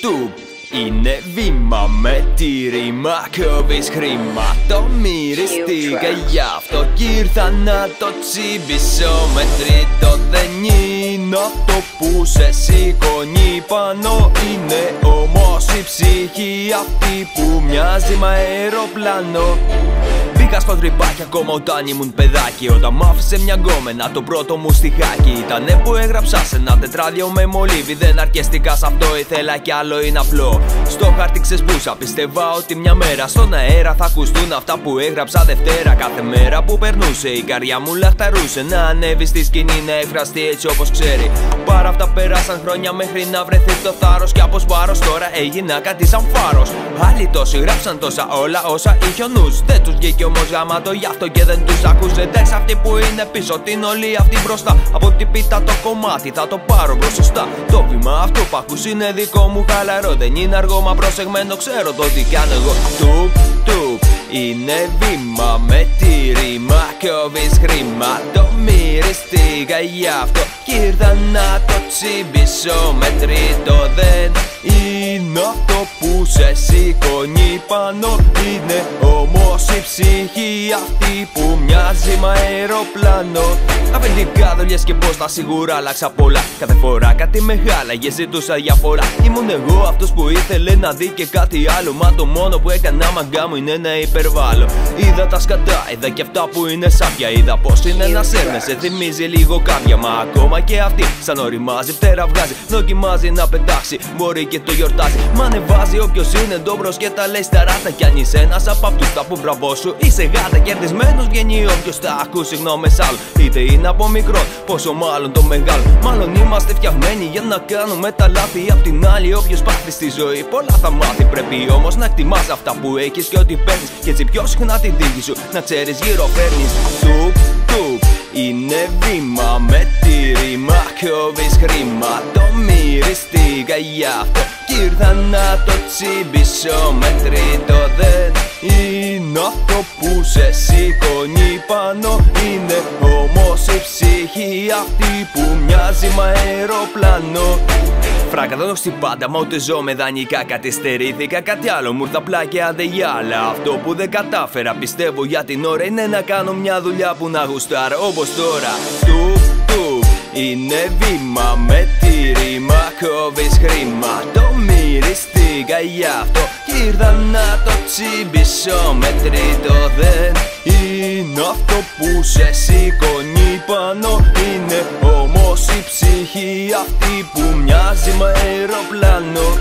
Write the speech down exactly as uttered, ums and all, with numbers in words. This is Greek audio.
Τουπ είναι βήμα με τη ρήμα, κόβεις χρήμα. Το μυριστήκα γι' αυτό κι ήρθα να το τσιμπήσω. Με τρίτο δεν είναι αυτό που σε σηκώνει πάνω. Είναι όμως η ψυχή αυτή που μοιάζει με αεροπλάνο. Μπήκα στο τρυπάκι ακόμα όταν ήμουν παιδάκι. Όταν μ' άφησε μια γκόμενα το πρώτο μου στιχάκι. Ήτανε που έγραψα σε ένα τετράδιο με μολύβι. Δεν αρκεστικά σ' αυτό, ήθελα κι άλλο είναι απλό. Στο χάρτη ξεσπούσα, πίστευα ότι μια μέρα στον αέρα θα ακουστούν αυτά που έγραψα Δευτέρα. Κάθε μέρα που περνούσε η καρδιά μου λαχταρούσε να ανέβει στη σκηνή, να εκφραστεί έτσι όπως ξέρει. Παρά αυτά πέρασαν χρόνια μέχρι να βρεθεί το θάρρος. Κι από σπάρος τώρα έγινα κάτι σαν φάρος. Άλλοι τόσοι γράψαν τόσα όλα όσα είχε ο νους. Δεν τους βγήκε όμως γαμάτο γι' αυτό και δεν τους ακούσε. Δες αυτοί που είναι πίσω, την όλη αυτή μπροστά. Από την πίτα το κομμάτι θα το πάρω μπροστά. Το βήμα αυτό που ακούς είναι δικό μου, χαλαρό. Δεν είναι αργό μα προσεγμένο, ξέρω το τι κάνω εγώ. Τουπ, τουπ, είναι βήμα με τη ρήμα, κόβεις χρήμα. Το μυριστήκα γι' αυτό κι ήρθα να το τσιμπήσω. Με τρίτο δεν είναι αυτό που σε σηκώνει πάνω. Είναι όμως η ψυχή αυτή που μοιάζει με αεροπλάνο. Αφεντικά δουλειές και πώς τα σίγουρα άλλαξα πολλά. Κάθε φορά κάτι μεγάλαγε, ζητούσα διαφορά. Ήμουν εγώ αυτός που ήθελε να δει και κάτι άλλο. Μα το μόνο που έκανα μαγκά μου είναι να υπερβάλλω. Είδα τα σκατά, είδα και αυτά που είναι σάπια. Είδα πως είναι να σέρνε, σε θυμίζει λίγο κάποια. Μα ακόμα και αυτή σαν οριμάζει, φτερά βγάζει. Δοκιμάζει να πετάξει, μπορεί και το γιορτάζει. Μα ανεβάζει όποιος είναι ντόμπρος και τα λέει στα ράτα. Κι αν είσαι ένας από αυτούς τα που μπραβό σου είσαι γάτα. Κερδισμένος βγαίνει όποιος τα ακούσει γνώμες άλλων. Είτε είναι από μικρό, πόσο μάλλον το μεγάλο. Μάλλον είμαστε φτιαγμένοι για να κάνουμε τα λάθη. Απ' την άλλη, όποιος πάθει στη ζωή πολλά θα μάθει. Πρέπει όμως να εκτιμάς αυτά που έχεις και ότι παίρνεις. Και έτσι πιο συχνά την τύχη σου να ξέρεις γύρω φέρνεις. Τουπ, τουπ, είναι βήμα με τη ρήμα, κόβεις χρήμα. Το μυριστήκα γι' αυτό κι ήρθα να το τσιμπήσω. Με τρίτο δεν είναι αυτό που σε σηκώνει πάνω. Είναι όμως η ψυχή αυτή που μοιάζει με αεροπλάνο. Φράγκα δεν έχω πάντα, μα ούτε ζω με δανεικά. Κατηστερήθηκα, κάτι άλλο μου ήρθα απλά και άντε για άλλα. Αυτό που δεν κατάφερα πιστεύω για την ώρα είναι να κάνω μια δουλειά που να γουστάρω όπως τώρα. Τουπ, τουπ, είναι βήμα με τη ρήμα, κόβεις χρήμα. Το μυριστήκα γι' αυτό κι ήρθα να το τσιμπήσω. Με τρίτο δεν είναι αυτό που σε σηκώνει πάνω. Είναι όμως η ψυχή αυτή που μοιάζει με αεροπλάνο.